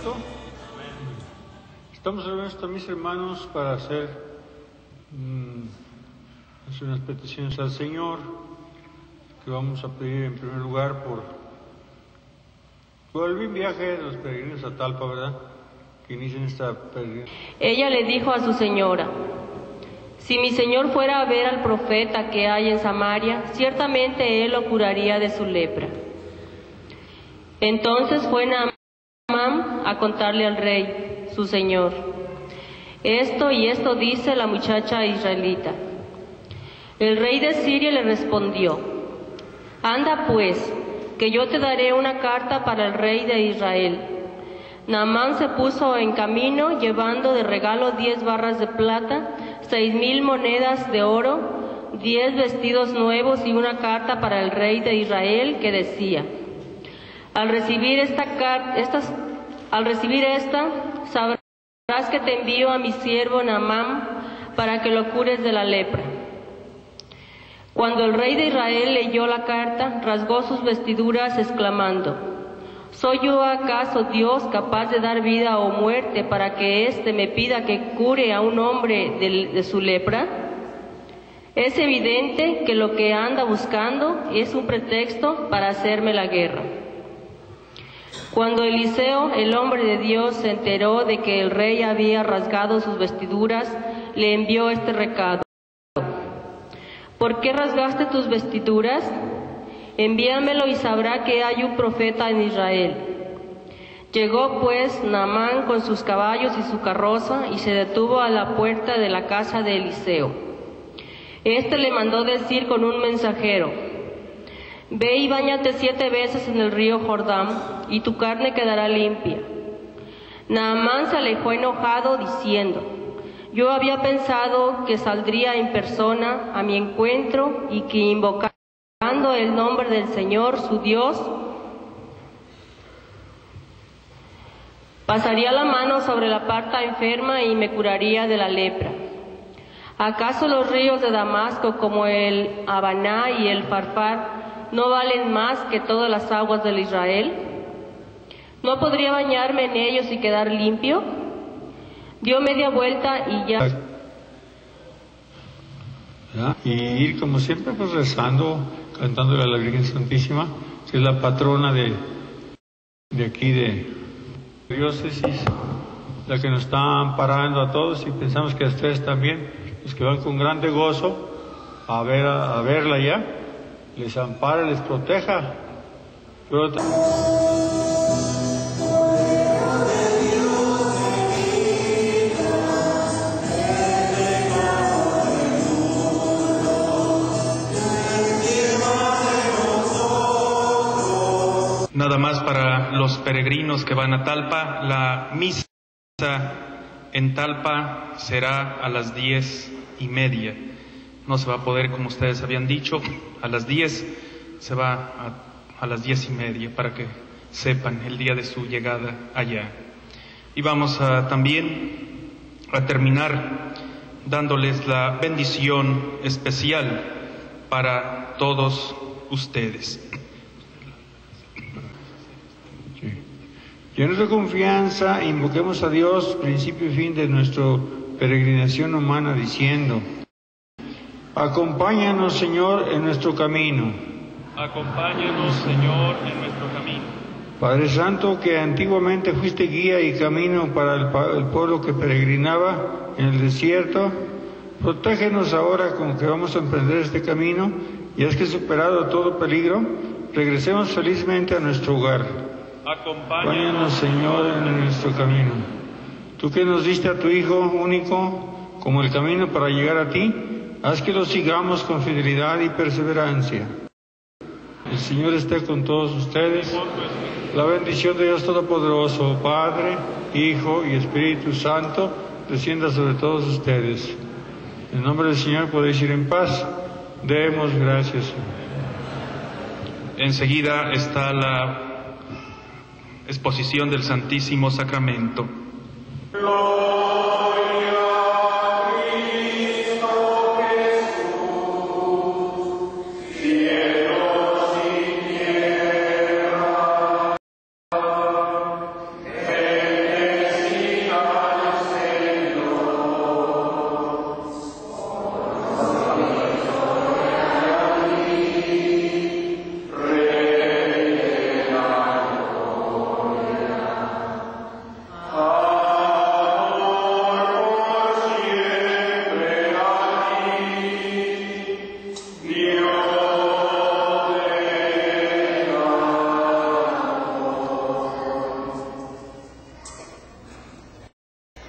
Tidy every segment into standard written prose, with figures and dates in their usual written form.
Santo. Estamos reunidos, mis hermanos, para hacer unas peticiones al Señor, que vamos a pedir en primer lugar por el bien viaje de los peregrinos a Talpa, ¿verdad? Que inician esta peregrinación. Ella le dijo a su señora: si mi señor fuera a ver al profeta que hay en Samaria, ciertamente él lo curaría de su lepra. Entonces fue Naamán a contarle al rey, su señor: esto y esto dice la muchacha israelita. El rey de Siria le respondió: anda pues, que yo te daré una carta para el rey de Israel. Naamán se puso en camino, llevando de regalo 10 barras de plata, 6,000 monedas de oro, 10 vestidos nuevos y una carta para el rey de Israel que decía: al recibir esta, sabrás que te envío a mi siervo Naamán para que lo cures de la lepra. Cuando el rey de Israel leyó la carta, rasgó sus vestiduras exclamando: ¿soy yo acaso Dios capaz de dar vida o muerte para que éste me pida que cure a un hombre de su lepra? Es evidente que lo que anda buscando es un pretexto para hacerme la guerra. Cuando Eliseo, el hombre de Dios, se enteró de que el rey había rasgado sus vestiduras, le envió este recado: ¿por qué rasgaste tus vestiduras? Envíamelo y sabrá que hay un profeta en Israel. Llegó pues Naamán con sus caballos y su carroza y se detuvo a la puerta de la casa de Eliseo. Este le mandó decir con un mensajero: ve y báñate 7 veces en el río Jordán y tu carne quedará limpia. Naamán se alejó enojado diciendo: yo había pensado que saldría en persona a mi encuentro y que invocando el nombre del Señor, su Dios, pasaría la mano sobre la parte enferma y me curaría de la lepra. ¿Acaso los ríos de Damasco, como el Habaná y el Farfar, no valen más que todas las aguas del Israel? ¿No podría bañarme en ellos y quedar limpio? Dio media vuelta y ya. Y ir como siempre pues rezando, cantándole a la Virgen Santísima, que es la patrona de aquí de diócesis, la que nos está amparando a todos, y pensamos que a ustedes también, los que van con grande gozo a verla ya, les ampare, les proteja. Pero nada más para los peregrinos que van a Talpa, la misa en Talpa será a las 10:30. No se va a poder, como ustedes habían dicho, a las 10, se va a las 10:30 para que sepan el día de su llegada allá. Y vamos también a terminar dándoles la bendición especial para todos ustedes. Llenos de confianza, invoquemos a Dios, principio y fin de nuestra peregrinación humana, diciendo: acompáñanos, Señor, en nuestro camino. Acompáñanos, Señor, en nuestro camino. Padre Santo, que antiguamente fuiste guía y camino para el pueblo que peregrinaba en el desierto, protégenos ahora con que vamos a emprender este camino, y haz que, superado todo peligro, regresemos felizmente a nuestro hogar. Acompáñanos, Señor, en nuestro camino. Tú que nos diste a tu Hijo único como el camino para llegar a ti, haz que lo sigamos con fidelidad y perseverancia. El Señor esté con todos ustedes. La bendición de Dios Todopoderoso, Padre, Hijo y Espíritu Santo, descienda sobre todos ustedes. En nombre del Señor podéis ir en paz. Demos gracias. Enseguida está la exposición del Santísimo Sacramento.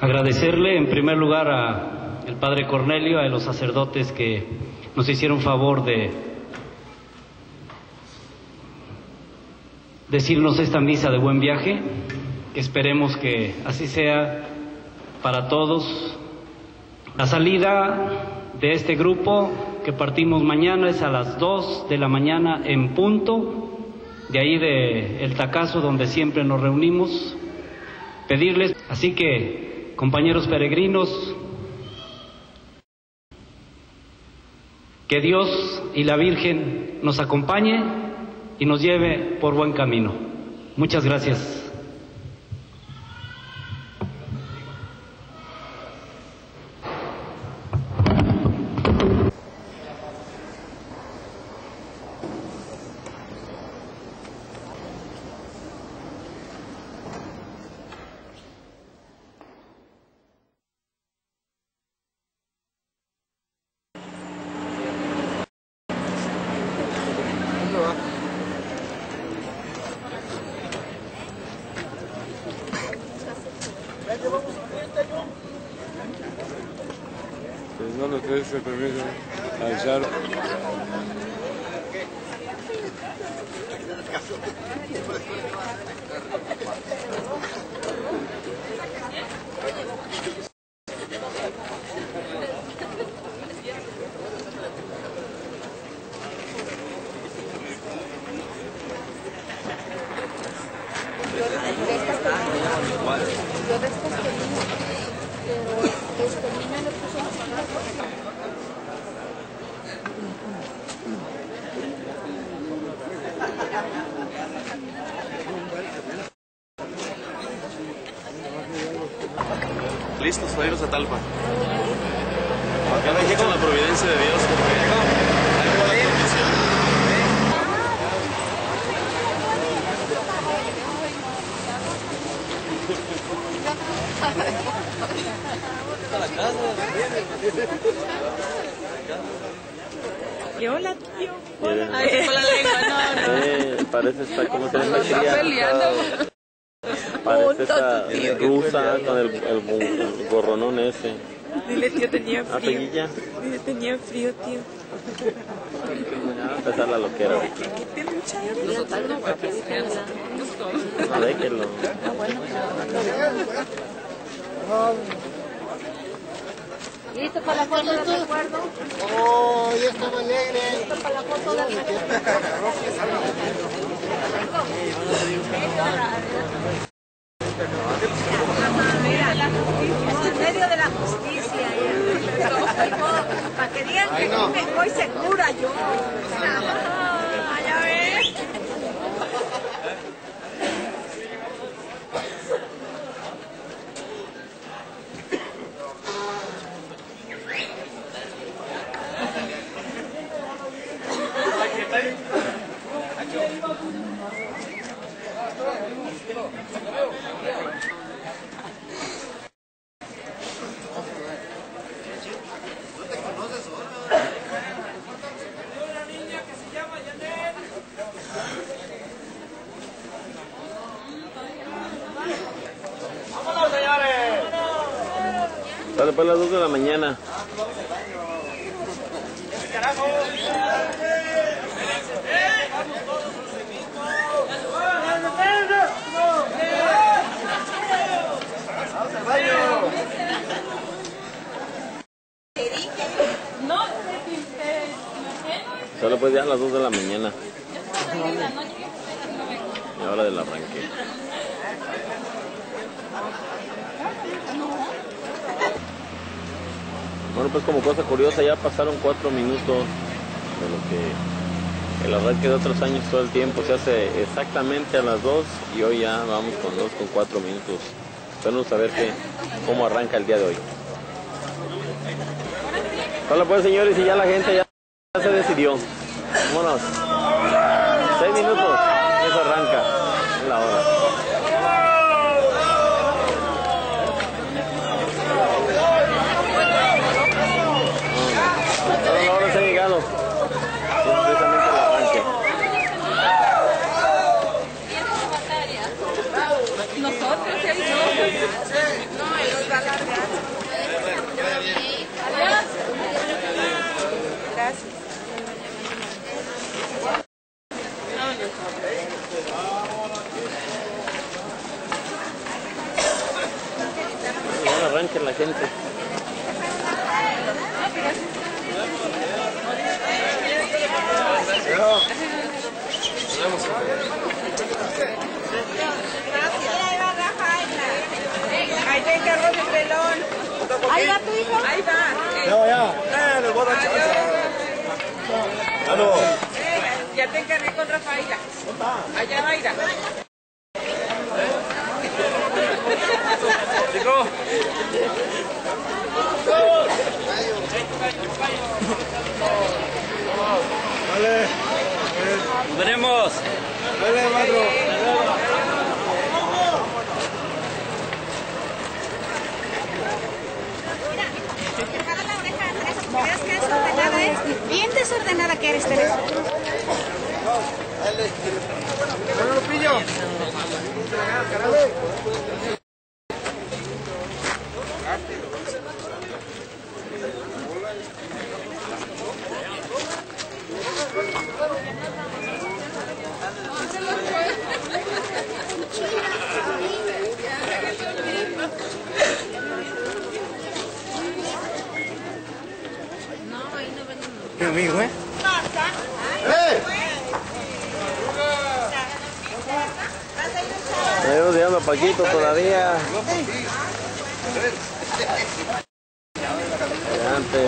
Agradecerle en primer lugar al Padre Cornelio, a los sacerdotes que nos hicieron favor de decirnos esta misa de buen viaje. Esperemos que así sea para todos. La salida de este grupo que partimos mañana es a las 2 de la mañana en punto, de ahí de El Tacazo, donde siempre nos reunimos. Pedirles, así que, compañeros peregrinos, que Dios y la Virgen nos acompañe y nos lleve por buen camino. Muchas gracias. No nos des ese permiso a echar. Listos para irnos a Talpa. Ya me dije con la providencia de Dios, porque ahí fue la condición. ¿Qué hola, tío? Hola. Ay, con la lengua, no. Parece está como se le Está peleando. Parece esa rusa con el gorronón ese. Dile, tío, tenía frío. Peguilla. Dile, tenía frío, tío. Va a empezar la loquera ahorita. Tiene mucha hambre. No, déjenlo. ¿Listo para la foto de recuerdo? Oh, ya estaba alegre. ¿Listo para la foto de recuerdo? Mira, en medio de la justicia. Para que digan que no me voy segura yo. Ya ves. Sale para las 2 de la mañana. Solo pues ya a las 2 de la mañana. La hora del arranque. Bueno, pues como cosa curiosa, ya pasaron 4 minutos de lo que el arranque de otros años todo el tiempo se hace exactamente a las 2 y hoy ya vamos con 2 con 4 minutos. Esperemos a ver cómo arranca el día de hoy. Hola pues señores, y ya la gente ya se decidió. Vámonos. 6 minutos, eso arranca, es la hora. Ahora se ha llegado. Precisamente el arranque. Nosotros, no, él nos da la Ya arranca la gente. Ahí te encargo de pelón. Ahí va tu hijo. Ahí va. Ya, les voy a dar chance. Aló. Ya te encargué con Rafaela. Allá va a ir. Chico. Vale. Nos veremos. Vale, maestro. Bien desordenada que eres, Teresa. Bueno, pillo. ¿Qué amigo, eh? Estoy odiando a Paquito todavía. Adelante.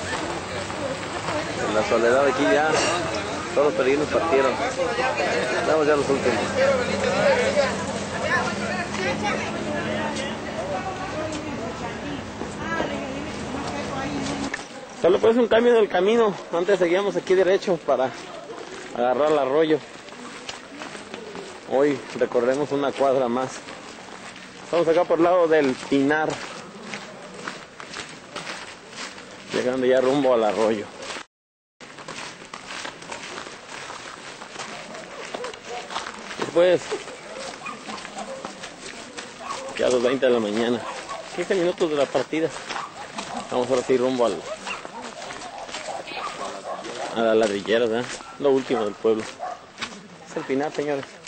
En la soledad aquí ya todos los peregrinos partieron. Estamos ya los últimos. Solo pues un cambio en el camino. Antes seguíamos aquí derecho para agarrar el arroyo. Hoy recorremos una cuadra más. Estamos acá por el lado del Pinar. Llegando ya rumbo al arroyo. Después, ya a las 20 de la mañana. 15 minutos de la partida. Vamos ahora sí rumbo a las ladrilleras, ¿eh? Lo último del pueblo. Es el Pinar, señores.